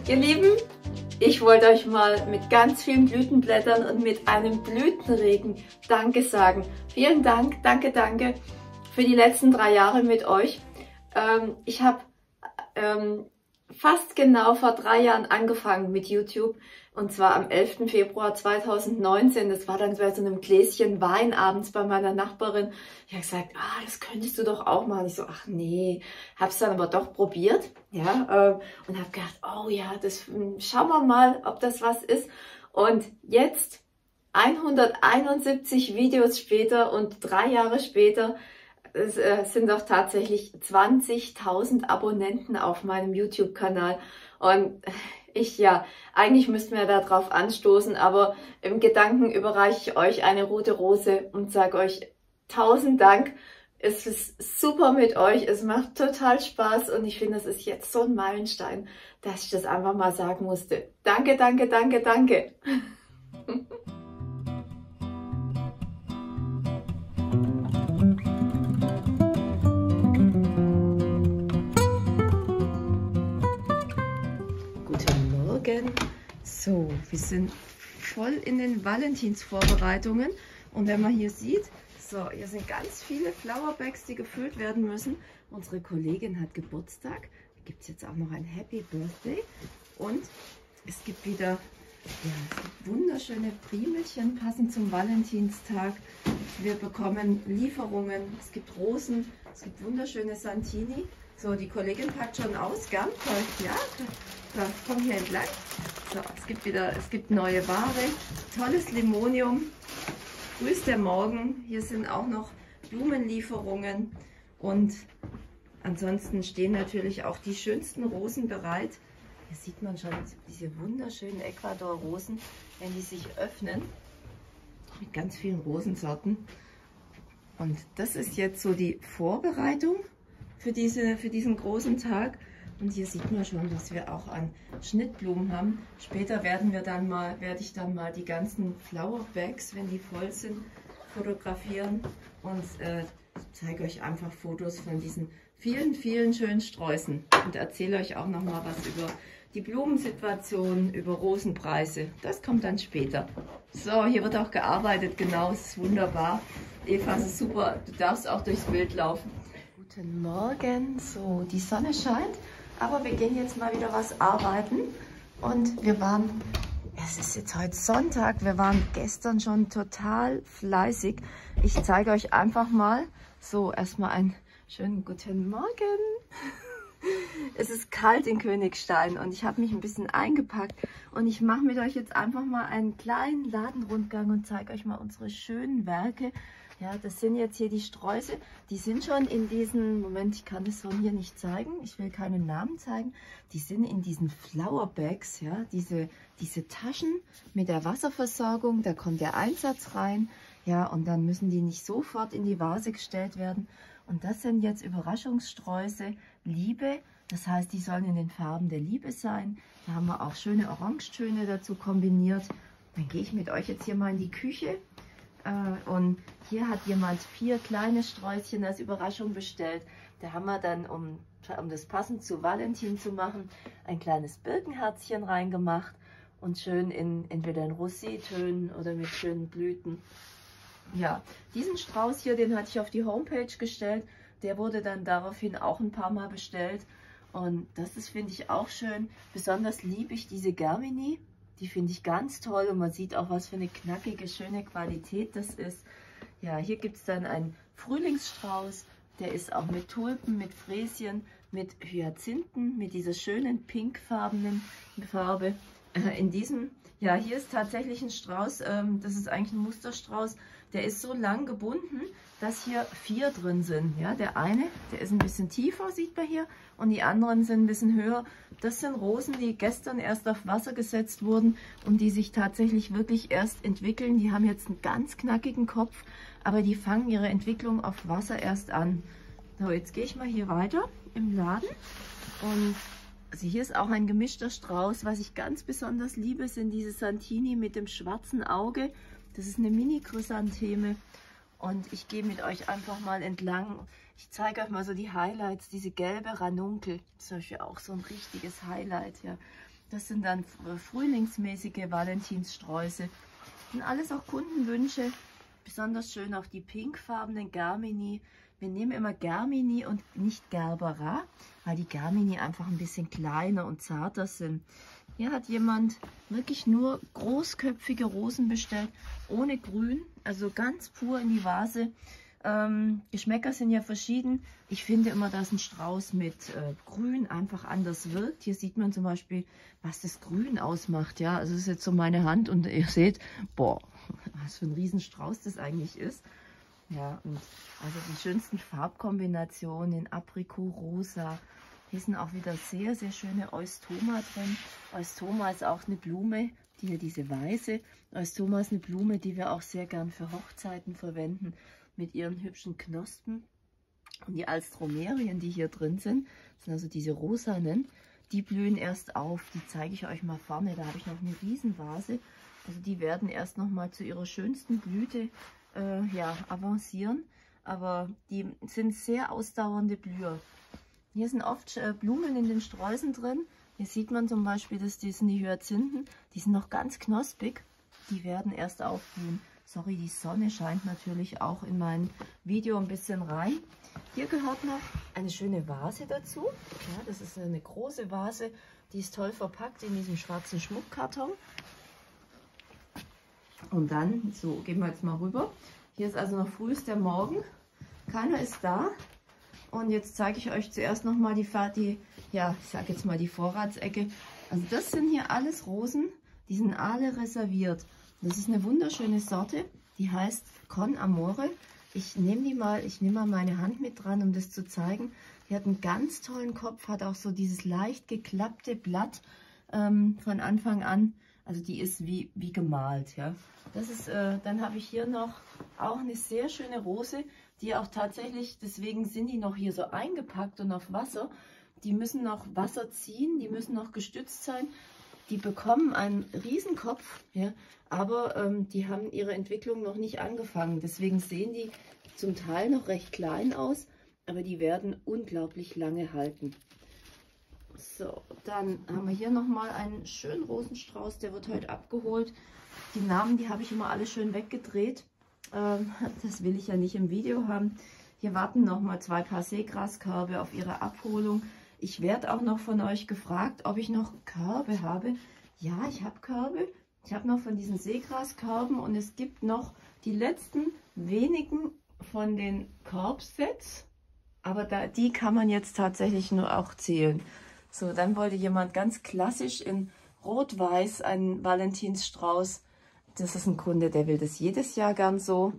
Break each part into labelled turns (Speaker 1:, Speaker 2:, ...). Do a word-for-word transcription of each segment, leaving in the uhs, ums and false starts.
Speaker 1: Ihr Lieben, ich wollte euch mal mit ganz vielen Blütenblättern und mit einem Blütenregen Danke sagen. Vielen Dank, danke, danke für die letzten drei Jahre mit euch. Ähm, ich habe ähm, fast genau vor drei Jahren angefangen mit YouTube. Und zwar am elften Februar zweitausendneunzehn. Das war dann bei so einem Gläschen Wein abends bei meiner Nachbarin. Ich habe gesagt, ah, das könntest du doch auch machen. Ich so, ach nee, habe es dann aber doch probiert, ja, äh, und habe gedacht, oh ja, das schauen wir mal, ob das was ist. Und jetzt hunderteinundsiebzig Videos später und drei Jahre später, es äh, sind doch tatsächlich zwanzigtausend Abonnenten auf meinem YouTube-Kanal. Und ich, ja, eigentlich müssten wir darauf anstoßen, aber im Gedanken überreiche ich euch eine rote Rose und sage euch tausend Dank. Es ist super mit euch, es macht total Spaß und ich finde, es ist jetzt so ein Meilenstein, dass ich das einfach mal sagen musste. Danke, danke, danke, danke. So, wir sind voll in den Valentinsvorbereitungen und wenn man hier sieht, so, hier sind ganz viele Flowerbags, die gefüllt werden müssen. Unsere Kollegin hat Geburtstag, da gibt es jetzt auch noch ein Happy Birthday und es gibt wieder ja, wunderschöne Primelchen passend zum Valentinstag. Wir bekommen Lieferungen, es gibt Rosen, es gibt wunderschöne Santini. So, die Kollegin packt schon aus, gell? Ja, da, komm hier entlang. So, es gibt wieder, es gibt neue Ware, tolles Limonium, grüß der Morgen. Hier sind auch noch Blumenlieferungen und ansonsten stehen natürlich auch die schönsten Rosen bereit. Hier sieht man schon diese wunderschönen Ecuador-Rosen, wenn die sich öffnen, mit ganz vielen Rosensorten. Und das ist jetzt so die Vorbereitung für, diese, für diesen großen Tag. Und hier sieht man schon, dass wir auch an Schnittblumen haben. Später werden wir dann mal, werde ich dann mal die ganzen Flowerbags, wenn die voll sind, fotografieren und äh, zeige euch einfach Fotos von diesen vielen, vielen schönen Sträußen und erzähle euch auch noch mal was über die Blumensituation, über Rosenpreise. Das kommt dann später. So, hier wird auch gearbeitet, genau, es ist wunderbar. Eva, es ist super, du darfst auch durchs Bild laufen. Guten Morgen, so, die Sonne scheint. Aber wir gehen jetzt mal wieder was arbeiten und wir waren, es ist jetzt heute Sonntag, wir waren gestern schon total fleißig. Ich zeige euch einfach mal, so erstmal einen schönen guten Morgen. Es ist kalt in Königstein und ich habe mich ein bisschen eingepackt und ich mache mit euch jetzt einfach mal einen kleinen Ladenrundgang und zeige euch mal unsere schönen Werke. Ja, das sind jetzt hier die Sträuße, die sind schon in diesen, Moment, ich kann das von hier nicht zeigen, ich will keinen Namen zeigen, die sind in diesen Flowerbags, ja, diese, diese Taschen mit der Wasserversorgung, da kommt der Einsatz rein, ja, und dann müssen die nicht sofort in die Vase gestellt werden. Und das sind jetzt Überraschungssträuße, Liebe, das heißt, die sollen in den Farben der Liebe sein. Da haben wir auch schöne Orangetöne dazu kombiniert. Dann gehe ich mit euch jetzt hier mal in die Küche. Und hier hat jemand vier kleine Sträußchen als Überraschung bestellt. Da haben wir dann, um, um das passend zu Valentin zu machen, ein kleines Birkenherzchen reingemacht und schön in entweder in Rosé-Tönen oder mit schönen Blüten. Ja, diesen Strauß hier, den hatte ich auf die Homepage gestellt. Der wurde dann daraufhin auch ein paar Mal bestellt. Und das ist, finde ich, auch schön. Besonders liebe ich diese Germini. Die finde ich ganz toll und man sieht auch, was für eine knackige, schöne Qualität das ist. Ja, hier gibt es dann einen Frühlingsstrauß, der ist auch mit Tulpen, mit Fräschen, mit Hyazinthen, mit dieser schönen pinkfarbenen Farbe. Äh, in diesem, ja, hier ist tatsächlich ein Strauß, ähm, das ist eigentlich ein Musterstrauß, der ist so lang gebunden, dass hier vier drin sind. Ja, der eine, der ist ein bisschen tiefer, sieht man hier, und die anderen sind ein bisschen höher. Das sind Rosen, die gestern erst auf Wasser gesetzt wurden und die sich tatsächlich wirklich erst entwickeln. Die haben jetzt einen ganz knackigen Kopf, aber die fangen ihre Entwicklung auf Wasser erst an. So, jetzt gehe ich mal hier weiter im Laden und also hier ist auch ein gemischter Strauß. Was ich ganz besonders liebe, sind diese Santini mit dem schwarzen Auge. Das ist eine Mini-Chrysantheme und ich gehe mit euch einfach mal entlang. Ich zeige euch mal so die Highlights, diese gelbe Ranunkel, zum Beispiel auch so ein richtiges Highlight. Ja. Das sind dann frühlingsmäßige Valentinssträuße. Und alles auch Kundenwünsche. Besonders schön auch die pinkfarbenen Germini. Wir nehmen immer Germini und nicht Gerbera, weil die Germini einfach ein bisschen kleiner und zarter sind. Hier hat jemand wirklich nur großköpfige Rosen bestellt, ohne Grün, also ganz pur in die Vase. Ähm, Geschmäcker sind ja verschieden. Ich finde immer, dass ein Strauß mit äh, Grün einfach anders wirkt. Hier sieht man zum Beispiel, was das Grün ausmacht. Ja, also das ist jetzt so meine Hand und ihr seht, boah, was für ein Riesenstrauß das eigentlich ist. Ja, und also die schönsten Farbkombinationen in Aprikot, Rosa. Hier sind auch wieder sehr, sehr schöne Eustoma drin. Eustoma ist auch eine Blume, die hier diese weiße. Eustoma ist eine Blume, die wir auch sehr gern für Hochzeiten verwenden, mit ihren hübschen Knospen. Und die Alstromerien, die hier drin sind, sind also diese rosanen, die blühen erst auf. Die zeige ich euch mal vorne. Da habe ich noch eine Riesenvase. Also die werden erst noch mal zu ihrer schönsten Blüte äh, ja, avancieren. Aber die sind sehr ausdauernde Blüher. Hier sind oft äh, Blumen in den Sträußen drin. Hier sieht man zum Beispiel, dass die sind die Hyazinthen. Die sind noch ganz knospig. Die werden erst aufblühen. Sorry, die Sonne scheint natürlich auch in mein Video ein bisschen rein. Hier gehört noch eine schöne Vase dazu. Ja, das ist eine große Vase, die ist toll verpackt in diesem schwarzen Schmuckkarton. Und dann, so, gehen wir jetzt mal rüber. Hier ist also noch frühester Morgen. Keiner ist da. Und jetzt zeige ich euch zuerst noch mal die, die ja, ich sage jetzt mal die Vorratsecke. Also das sind hier alles Rosen, die sind alle reserviert. Das ist eine wunderschöne Sorte, die heißt Con Amore. Ich nehme die mal, ich nehme mal meine Hand mit dran, um das zu zeigen. Die hat einen ganz tollen Kopf, hat auch so dieses leicht geklappte Blatt ähm, von Anfang an. Also die ist wie, wie gemalt. Ja. Das ist, äh, dann habe ich hier noch auch eine sehr schöne Rose, die auch tatsächlich, deswegen sind die noch hier so eingepackt und auf Wasser. Die müssen noch Wasser ziehen, die müssen noch gestützt sein. Die bekommen einen Riesenkopf, ja, aber ähm, die haben ihre Entwicklung noch nicht angefangen. Deswegen sehen die zum Teil noch recht klein aus, aber die werden unglaublich lange halten. So, dann haben wir hier nochmal einen schönen Rosenstrauß, der wird heute abgeholt. Die Namen, die habe ich immer alle schön weggedreht. Ähm, das will ich ja nicht im Video haben. Hier warten nochmal zwei Paar Seegraskörbe auf ihre Abholung. Ich werde auch noch von euch gefragt, ob ich noch Körbe habe. Ja, ich habe Körbe. Ich habe noch von diesen Seegraskörben und es gibt noch die letzten wenigen von den Korbsets. Aber da, die kann man jetzt tatsächlich nur auch zählen. So, dann wollte jemand ganz klassisch in Rot-Weiß einen Valentinsstrauß. Das ist ein Kunde, der will das jedes Jahr gern so.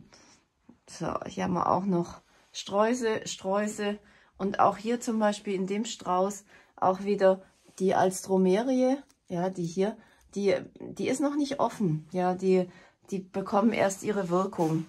Speaker 1: So, hier haben wir auch noch Sträuße, Sträuße. Und auch hier zum Beispiel in dem Strauß auch wieder die Alstromerie, ja, die hier, die, die ist noch nicht offen, ja, die, die bekommen erst ihre Wirkung.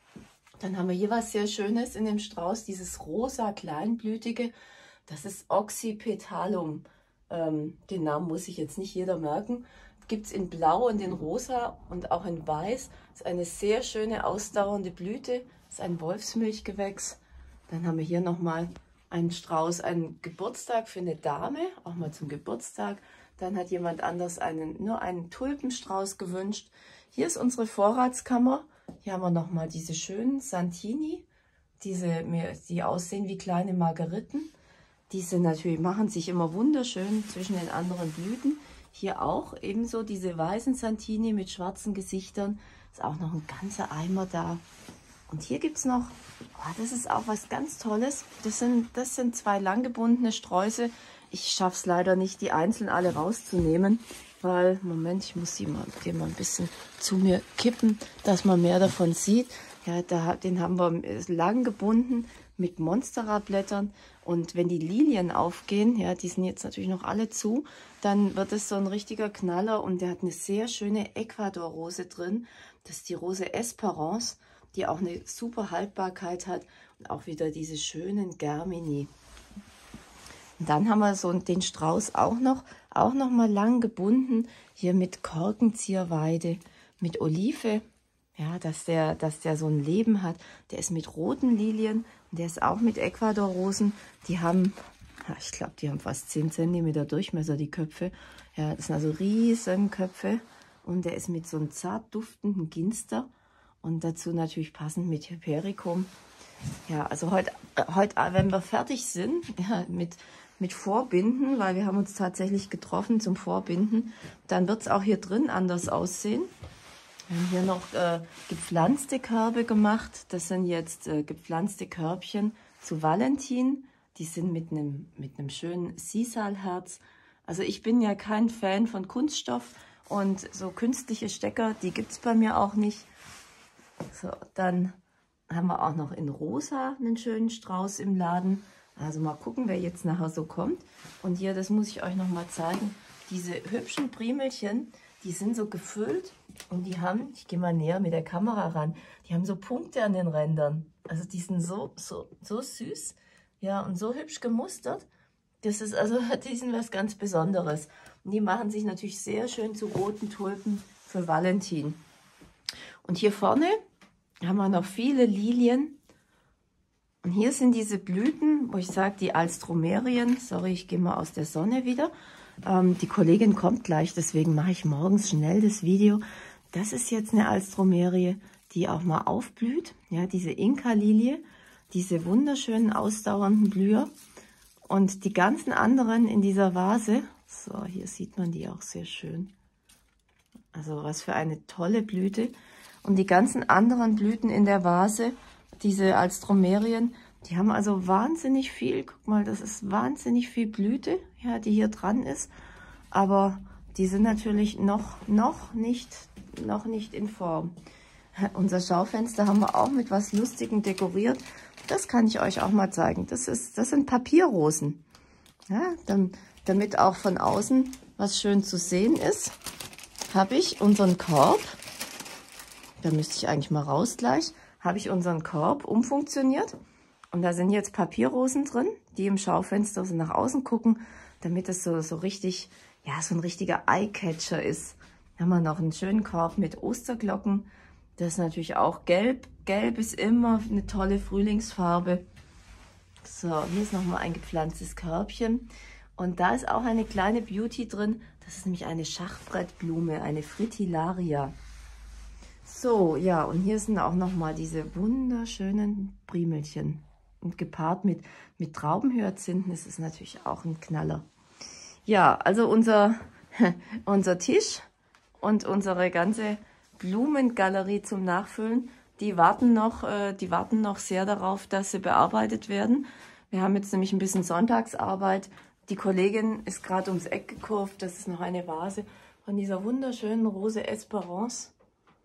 Speaker 1: Dann haben wir hier was sehr Schönes in dem Strauß, dieses rosa kleinblütige, das ist Oxypetalum. Ähm, den Namen muss sich jetzt nicht jeder merken. Gibt es in Blau und in Rosa und auch in Weiß. Das ist eine sehr schöne ausdauernde Blüte, das ist ein Wolfsmilchgewächs. Dann haben wir hier nochmal einen Strauß, einen Geburtstag für eine Dame, auch mal zum Geburtstag. Dann hat jemand anders einen, nur einen Tulpenstrauß gewünscht. Hier ist unsere Vorratskammer. Hier haben wir nochmal diese schönen Santini, diese, die aussehen wie kleine Margeriten. Diese natürlich machen sich immer wunderschön zwischen den anderen Blüten. Hier auch ebenso diese weißen Santini mit schwarzen Gesichtern. Ist auch noch ein ganzer Eimer da. Und hier gibt es noch, oh, das ist auch was ganz Tolles. Das sind, das sind zwei langgebundene Sträuße. Ich schaffe es leider nicht, die einzeln alle rauszunehmen, weil, Moment, ich muss sie mal, die mal ein bisschen zu mir kippen, dass man mehr davon sieht. Ja, da, den haben wir lang gebunden mit Monstera-Blättern. Und wenn die Lilien aufgehen, ja, die sind jetzt natürlich noch alle zu, dann wird es so ein richtiger Knaller. Und der hat eine sehr schöne Ecuador-Rose drin. Das ist die Rose Esperance, die auch eine super Haltbarkeit hat und auch wieder diese schönen Germini. Und dann haben wir so den Strauß auch noch, auch noch mal lang gebunden, hier mit Korkenzieherweide, mit Olive, ja, dass der, dass der so ein Leben hat. Der ist mit roten Lilien und der ist auch mit Ecuador-Rosen. Die haben Ich glaube, die haben fast zehn Zentimeter Durchmesser, die Köpfe. Ja, das sind also riesen Köpfe. Und der ist mit so einem zart duftenden Ginster. Und dazu natürlich passend mit Hypericum. Ja, also heute, heute wenn wir fertig sind, ja, mit, mit Vorbinden, weil wir haben uns tatsächlich getroffen zum Vorbinden, dann wird es auch hier drin anders aussehen. Wir haben hier noch äh, gepflanzte Körbe gemacht. Das sind jetzt äh, gepflanzte Körbchen zu Valentin. Die sind mit einem mit einem schönen Sisalherz. Also ich bin ja kein Fan von Kunststoff und so künstliche Stecker, die gibt es bei mir auch nicht. So, dann haben wir auch noch in Rosa einen schönen Strauß im Laden. Also mal gucken, wer jetzt nachher so kommt. Und hier, das muss ich euch noch mal zeigen, diese hübschen Primelchen, die sind so gefüllt und die haben, ich gehe mal näher mit der Kamera ran, die haben so Punkte an den Rändern. Also die sind so, so, so süß, ja, und so hübsch gemustert. Das ist also, die sind was ganz Besonderes. Und die machen sich natürlich sehr schön zu roten Tulpen für Valentin. Und hier vorne haben wir noch viele Lilien. Und hier sind diese Blüten, wo ich sage, die Alstromerien. Sorry, ich gehe mal aus der Sonne wieder. Ähm, die Kollegin kommt gleich, deswegen mache ich morgens schnell das Video. Das ist jetzt eine Alstromerie, die auch mal aufblüht. Ja, diese Inka-Lilie, diese wunderschönen ausdauernden Blüher. Und die ganzen anderen in dieser Vase, so, hier sieht man die auch sehr schön. Also was für eine tolle Blüte. Und die ganzen anderen Blüten in der Vase, diese Alstromerien, die haben also wahnsinnig viel, guck mal, das ist wahnsinnig viel Blüte, ja, die hier dran ist. Aber die sind natürlich noch, noch, nicht, noch nicht in Form. Unser Schaufenster haben wir auch mit was Lustigem dekoriert. Das kann ich euch auch mal zeigen. Das, ist, das sind Papierrosen. Ja, dann, damit auch von außen was schön zu sehen ist, habe ich unseren Korb, da müsste ich eigentlich mal raus gleich, habe ich unseren Korb umfunktioniert. Und da sind jetzt Papierrosen drin, die im Schaufenster so nach außen gucken, damit es so, so richtig, ja, so ein richtiger Eyecatcher ist. Da haben wir noch einen schönen Korb mit Osterglocken. Das ist natürlich auch gelb. Gelb ist immer eine tolle Frühlingsfarbe. So, hier ist nochmal ein gepflanztes Körbchen. Und da ist auch eine kleine Beauty drin. Das ist nämlich eine Schachbrettblume, eine Fritillaria. So, ja, und hier sind auch nochmal diese wunderschönen Primelchen. Und gepaart mit, mit Traubenhyazinthen, das ist natürlich auch ein Knaller. Ja, also unser, unser Tisch und unsere ganze Blumengalerie zum Nachfüllen, die warten noch, äh, die warten noch sehr darauf, dass sie bearbeitet werden. Wir haben jetzt nämlich ein bisschen Sonntagsarbeit. Die Kollegin ist gerade ums Eck gekurvt. Das ist noch eine Vase von dieser wunderschönen Rose Esperance.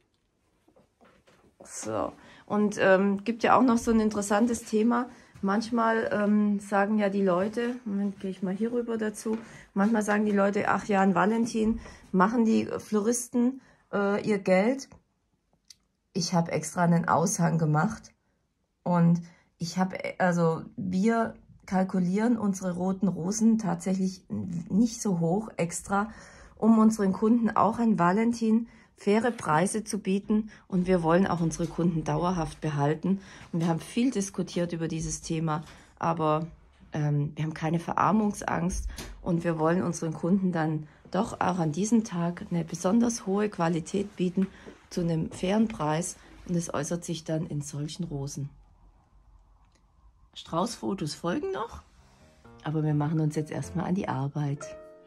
Speaker 1: So, und ähm, gibt ja auch noch so ein interessantes Thema. Manchmal ähm, sagen ja die Leute, Moment, gehe ich mal hier rüber dazu, manchmal sagen die Leute, ach ja, an Valentin machen die Floristen äh, ihr Geld. Ich habe extra einen Aushang gemacht und ich habe, also wir kalkulieren unsere roten Rosen tatsächlich nicht so hoch extra, um unseren Kunden auch an Valentin faire Preise zu bieten, und wir wollen auch unsere Kunden dauerhaft behalten. Und wir haben viel diskutiert über dieses Thema, aber ähm, wir haben keine Verarmungsangst und wir wollen unseren Kunden dann doch auch an diesem Tag eine besonders hohe Qualität bieten zu einem fairen Preis, und es äußert sich dann in solchen Rosen. Straußfotos folgen noch, aber wir machen uns jetzt erstmal an die Arbeit.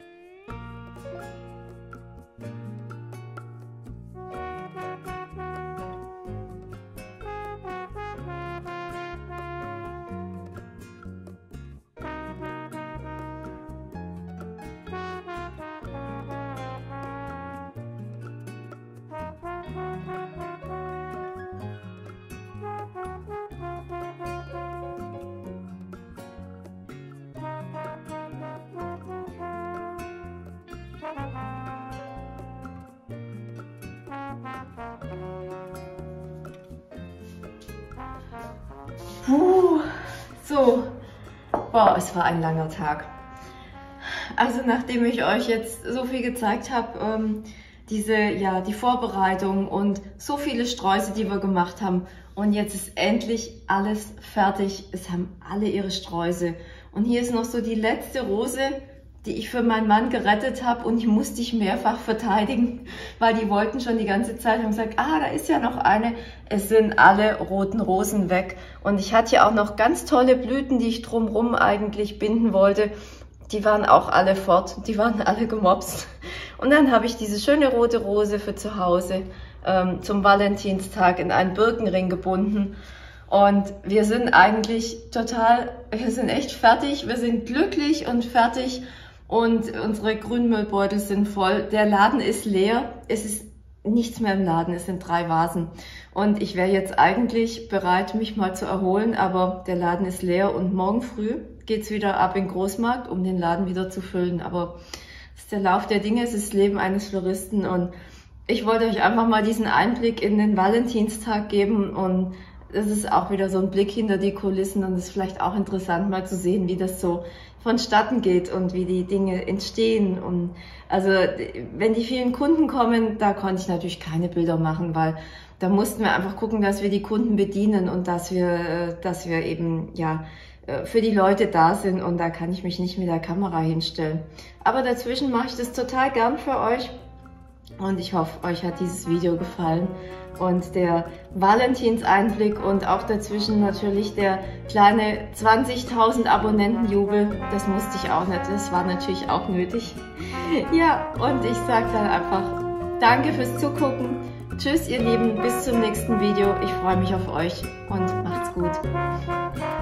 Speaker 1: Puh, so, boah, es war ein langer Tag. Also nachdem ich euch jetzt so viel gezeigt habe, ähm, diese, ja, die Vorbereitung und so viele Sträuße, die wir gemacht haben, und jetzt ist endlich alles fertig. Es haben alle ihre Sträuße Und hier ist noch so die letzte Rose, die ich für meinen Mann gerettet habe, und die musste ich mehrfach verteidigen, weil die wollten schon die ganze Zeit, haben gesagt, ah, da ist ja noch eine. Es sind alle roten Rosen weg. Und ich hatte ja auch noch ganz tolle Blüten, die ich drumherum eigentlich binden wollte. Die waren auch alle fort, die waren alle gemopst. Und dann habe ich diese schöne rote Rose für zu Hause ähm, zum Valentinstag in einen Birkenring gebunden. Und wir sind eigentlich total, wir sind echt fertig, wir sind glücklich und fertig. Und unsere Grünmüllbeutel sind voll. Der Laden ist leer. Es ist nichts mehr im Laden. Es sind drei Vasen. Und ich wäre jetzt eigentlich bereit, mich mal zu erholen. Aber der Laden ist leer. Und morgen früh geht es wieder ab in den Großmarkt, um den Laden wieder zu füllen. Aber das ist der Lauf der Dinge. Es ist das Leben eines Floristen. Und ich wollte euch einfach mal diesen Einblick in den Valentinstag geben. Und das ist auch wieder so ein Blick hinter die Kulissen. Und es ist vielleicht auch interessant, mal zu sehen, wie das so vonstatten geht und wie die Dinge entstehen. Und also wenn die vielen Kunden kommen, da konnte ich natürlich keine Bilder machen, weil da mussten wir einfach gucken, dass wir die Kunden bedienen und dass wir, dass wir eben ja für die Leute da sind, und da kann ich mich nicht mit der Kamera hinstellen. Aber dazwischen mache ich das total gern für euch, und ich hoffe, euch hat dieses Video gefallen. Und der Valentinseinblick und auch dazwischen natürlich der kleine zwanzigtausend Abonnentenjubel, das musste ich auch nicht, das war natürlich auch nötig. Ja, und ich sage dann einfach danke fürs Zugucken. Tschüss ihr Lieben, bis zum nächsten Video. Ich freue mich auf euch und macht's gut.